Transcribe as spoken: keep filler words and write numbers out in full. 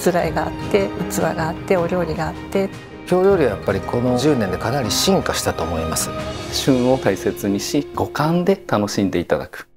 つらいがあって器があってお料理があって、 京料理はやっぱりこのじゅうねんでかなり進化したと思います。 旬を大切にし、五感で楽しんでいただく。